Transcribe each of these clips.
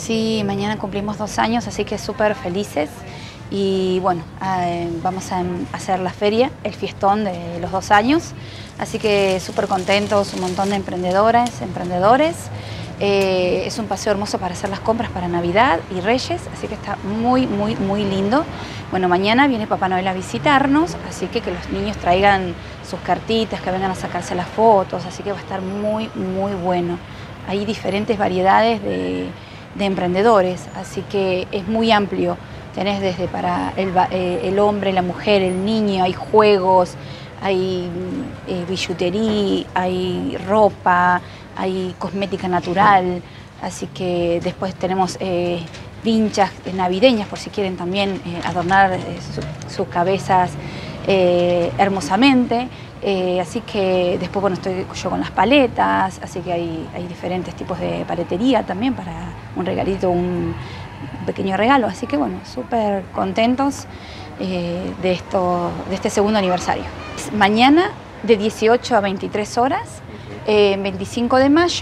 Sí, mañana cumplimos 2 años, así que súper felices. Y bueno, vamos a hacer la feria, el fiestón de los 2 años. Así que súper contentos, un montón de emprendedoras, emprendedores. Es un paseo hermoso para hacer las compras para Navidad y Reyes, así que está muy, muy, muy lindo. Bueno, mañana viene Papá Noel a visitarnos, así que los niños traigan sus cartitas, que vengan a sacarse las fotos, así que va a estar muy, muy bueno. Hay diferentes variedades de emprendedores, así que es muy amplio. Tenés desde para el hombre, la mujer, el niño, hay juegos, hay billutería, hay ropa, hay cosmética natural, así que después tenemos vinchas navideñas por si quieren también adornar sus cabezas hermosamente. Así que después, bueno, estoy yo con las paletas, así que hay diferentes tipos de paletería también para un regalito, un pequeño regalo. Así que bueno, súper contentos de este segundo aniversario. Mañana de 18 a 23 horas, 25 de mayo,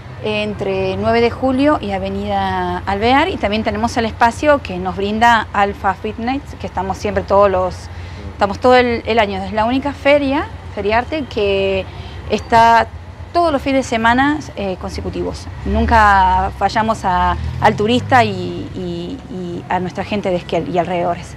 entre 9 de julio y Avenida Alvear, y también tenemos el espacio que nos brinda Alfa Fitness, que estamos siempre estamos todo el año. Es la única feriarte que está todos los fines de semana consecutivos. Nunca fallamos al turista y a nuestra gente de Esquel y alrededores.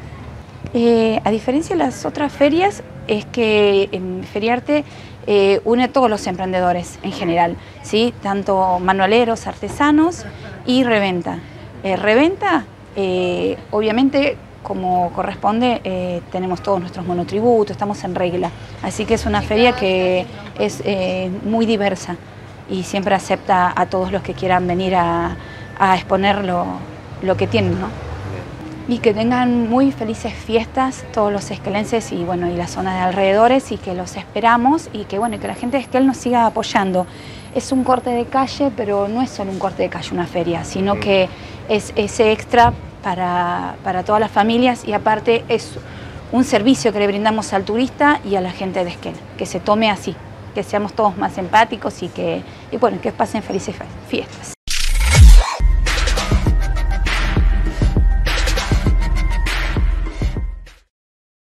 A diferencia de las otras ferias, es que en Feriarte une a todos los emprendedores en general, ¿sí? Tanto manualeros, artesanos y reventa. Reventa, obviamente, como corresponde, tenemos todos nuestros monotributos, estamos en regla. Así que es una feria que es muy diversa y siempre acepta a todos los que quieran venir a exponer lo que tienen, ¿no? Y que tengan muy felices fiestas todos los esquelenses y bueno, y la zona de alrededores, y que los esperamos, y que bueno, que la gente de Esquel nos siga apoyando. Es un corte de calle, pero no es solo un corte de calle una feria, sino que es ese extra para todas las familias, y aparte es un servicio que le brindamos al turista y a la gente de Esquel, que se tome así, que seamos todos más empáticos y bueno, que pasen felices fiestas.